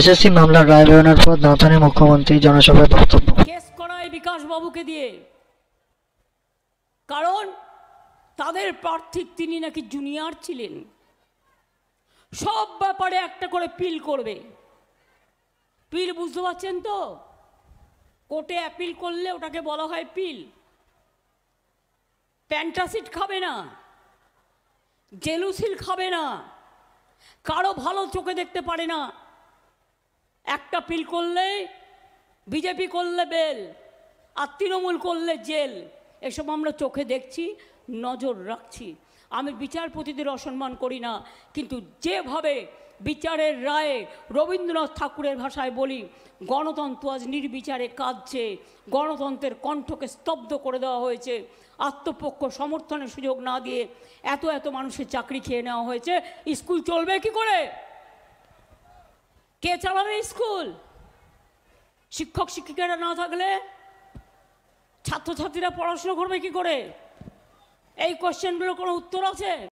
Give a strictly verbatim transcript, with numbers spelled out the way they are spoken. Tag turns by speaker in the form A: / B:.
A: SSC মামলার রায় বেরোনোর পর দাঁতানে মুখ্যমন্ত্রী জনসভায় বক্তব্য।
B: কেস করায় বিকাশ বাবুকে দিয়ে, কারণ তাদের প্রার্থী তিনি নাকি জুনিয়র ছিলেন, সব ব্যাপারে একটা করে পিল করবে। পিল বুঝতে পারছেন তো? কোর্টে অ্যাপিল করলে ওটাকে বলা হয় পিল। প্যান্টাসিড খাবে না, জেলুসিল খাবে না, কারো ভালো চোখে দেখতে পারে না। একটা পিল করলে বিজেপি করলে বেল, আর তৃণমূল করলে জেল। এসব আমরা চোখে দেখছি, নজর রাখছি। আমি বিচারপতিদের অসম্মান করি না, কিন্তু যেভাবে বিচারের রায়ে রবীন্দ্রনাথ ঠাকুরের ভাষায় বলি, গণতন্ত্র আজ নির্বিচারে কাঁদছে, গণতন্ত্রের কণ্ঠকে স্তব্ধ করে দেওয়া হয়েছে। আত্মপক্ষ সমর্থনের সুযোগ না দিয়ে এত এত মানুষের চাকরি খেয়ে নেওয়া হয়েছে। স্কুল চলবে কি করে? কে চালাবে স্কুল? শিক্ষক শিক্ষিকারা না থাকলে ছাত্রছাত্রীরা পড়াশোনা করবে কি করে? এই কোশ্চেনগুলোর কোনো উত্তর আছে?